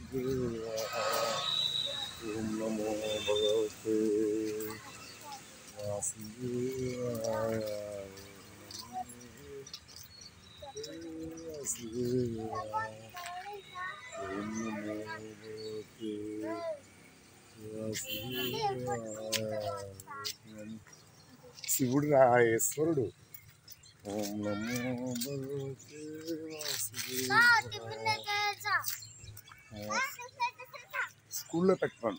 ఓం నమో భగవతే వాసుదేవాయ. ఓం నమో భగవతే శివుడు ఈశ్వరుడు. ఓం నమో భగవతే వాసుదేవాయ. స్కూల్లో పెట్టుకోండి.